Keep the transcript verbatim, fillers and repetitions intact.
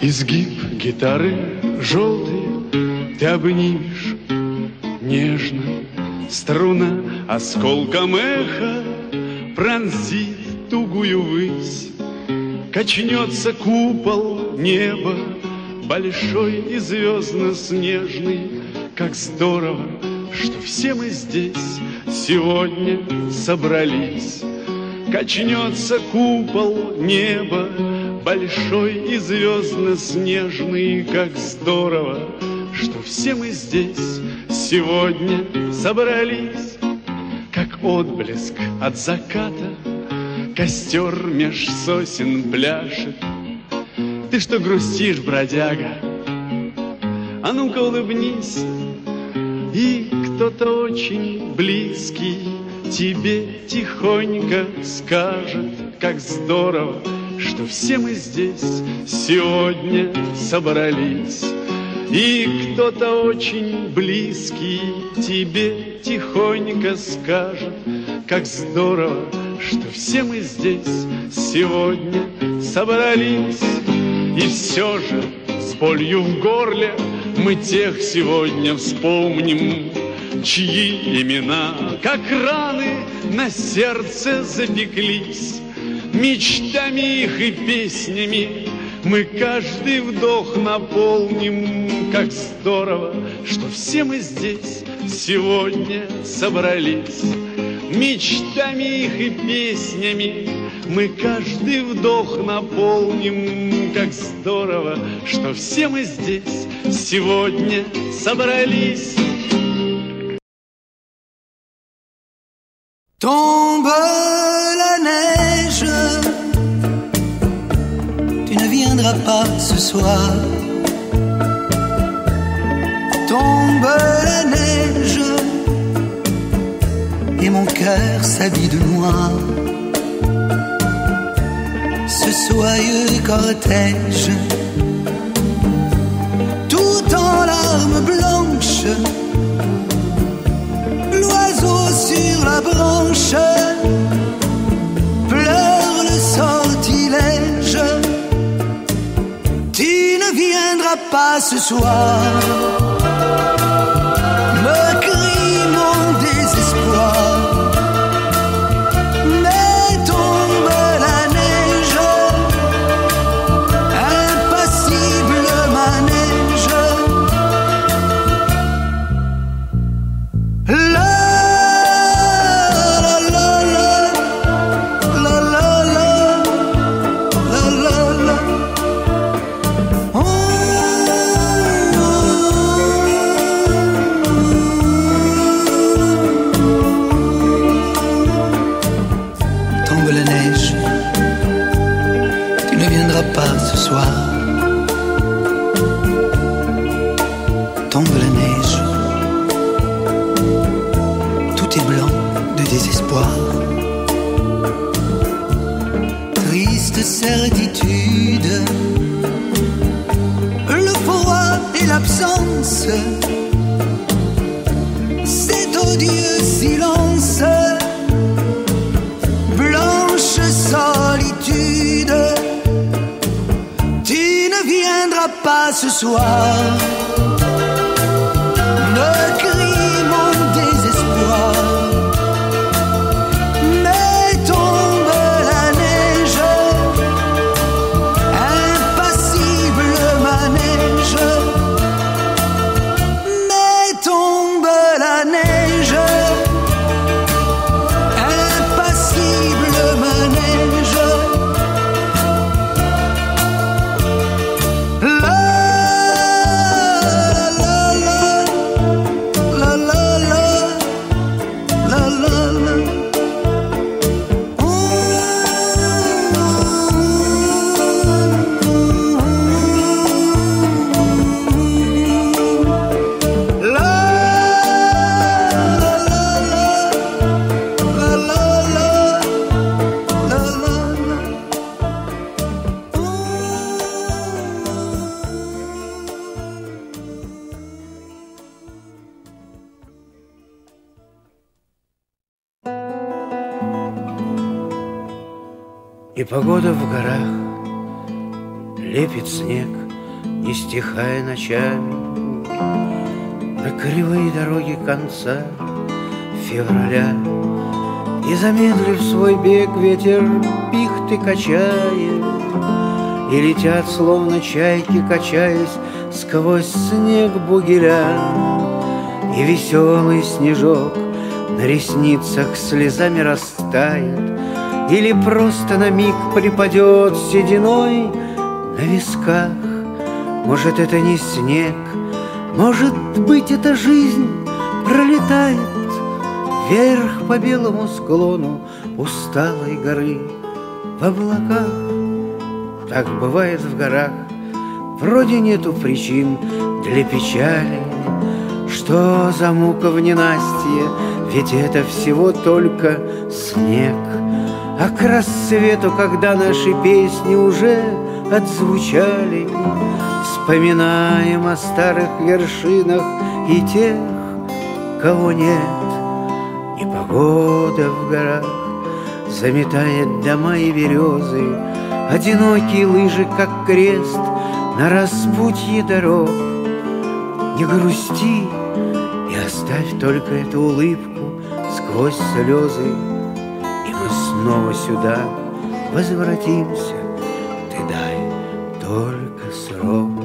Изгиб гитары желтый ты обнимешь нежно. Струна осколком эха пронзит тугую высь. Качнется купол неба, большой и звездно-снежный. Как здорово, что все мы здесь сегодня собрались. Качнется купол неба, большой и звездно-снежный. Как здорово, что все мы здесь сегодня собрались. Как отблеск от заката костер меж сосен пляшет. Ты что грустишь, бродяга? А ну-ка улыбнись. И кто-то очень близкий тебе тихонько скажет: как здорово, что все мы здесь сегодня собрались. И кто-то очень близкий тебе тихонько скажет: как здорово, что все мы здесь сегодня собрались. И все же с болью в горле мы тех сегодня вспомним, чьи имена, как раны, на сердце запеклись. Мечтами их и песнями мы каждый вдох наполним. Как здорово, что все мы здесь сегодня собрались. Мечтами их и песнями мы каждый вдох наполним. Как здорово, что все мы здесь сегодня собрались. Tombe la neige, tu ne viendras pas ce soir. Tombe la neige, et mon cœur s'habille de noir. Ce soyeux cortège, tout en larmes blanches, l'oiseau sur la branche pleure le sortilège. Tu ne viendras pas ce soir, me crie mon désespoir. Mais tombe la neige, impassible manège. La pas ce soir. Tombe la neige, tout est blanc de désespoir. Triste certitude, le froid et l'absence, cet odieux silence, blanche solitude. Pas ce soir, me crie mon désespoir. Mais tombe la neige, impassible manège. Mais tombe la neige, impassible manège. И погода в горах, лепит снег, не стихая ночами, на кривые дороги конца февраля. И замедлив свой бег, ветер пихты качает, и летят, словно чайки, качаясь сквозь снег бугеля. И веселый снежок на ресницах слезами растает, или просто на миг припадет сединой на висках. Может, это не снег, может быть, это жизнь пролетает вверх по белому склону усталой горы в облаках. Так бывает в горах, вроде нету причин для печали. Что за мука в ненастье, ведь это всего только снег. А к рассвету, когда наши песни уже отзвучали, вспоминаем о старых вершинах и тех, кого нет. И погода в горах заметает дома и березы, одинокие лыжи, как крест на распутье дорог. Не грусти и оставь только эту улыбку сквозь слезы, и мы снова сюда возвратимся. Ты дай только срок.